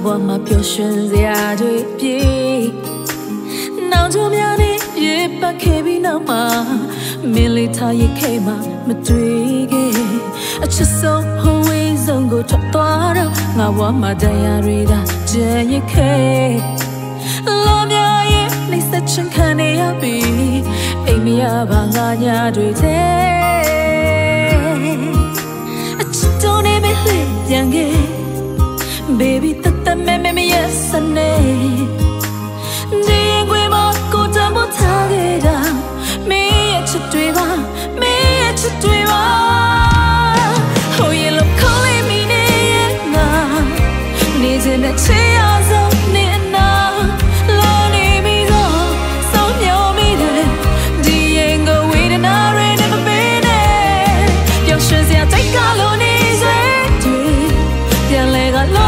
ဘွားမှာပျော်ရွှင်စရာတွေပြေနောင်ကြများနဲ့ရေပတ်ခဲ့ပြီးနောက်မှာမင်းလေးထားရိတ်ခဲ့မှမတွေ့ခဲ့အချစ်ဆုံးဟိုဝေးဆုံးကိုထွက်သွားတော့ငါဘွားမှာတရားတွေသာကြံရခဲ့လောများရဲ့နှိမ့်ဆက်ချင်ခံနေရပြီအိမ်မရပါငါညာတွေတဲ့အချစ်တော်နေမလေးပြန်ခဲ့ Baby တတ်မဲမဲရဲ့စနေဒီရင်ခွေမှာကိုတမ်းမထားခဲ့တာမင်းရဲ့ချစ်တွေပါမင်းရဲ့ချစ်တွေပါဟိုရင်လို့ခေါ်လေးမိနေရဲ့ငါနေချင်တဲ့ချစ်ရဆုံးနေနာလောနေမိတော့စောင်းမျောမိတယ်ဒီရင်ကိုဝေဒနာတွေနဲ့မပေးနဲ့ပျော်ရွှင်စရာတိတ်ကလို့နေစေတွေပြန်လဲကလော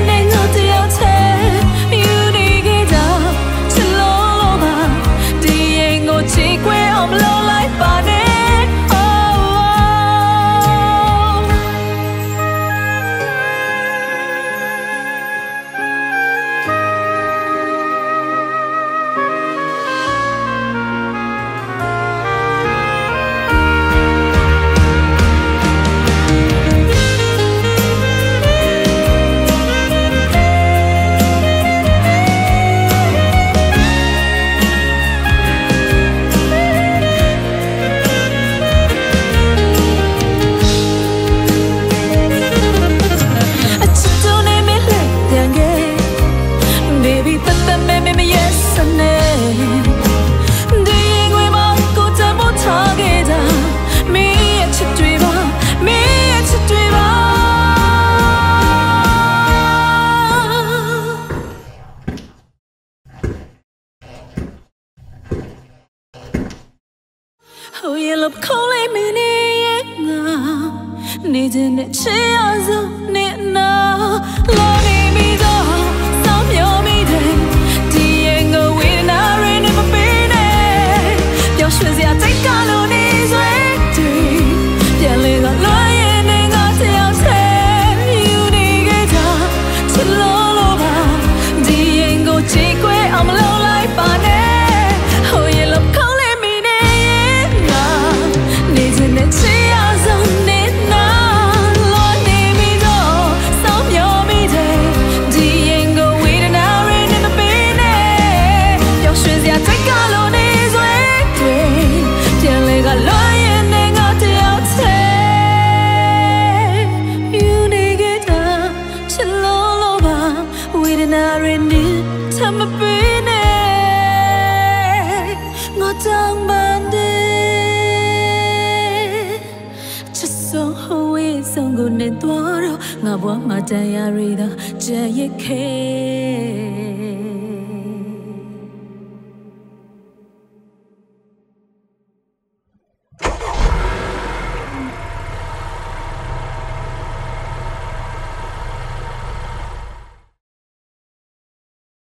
Oh, you love calling me now. Need in the chairs of now. Loving me though, some your meeting. Diego with a rain in my baby. Your shoes, I take all on his way. Your little lion and got your tail. You need it up to low over. Diego, take away, I'm low like bunny. Oh, you love calling. I'm a baby, not down bandit. Just so away, so good and tomorrow. Now, what my diary, the J.K.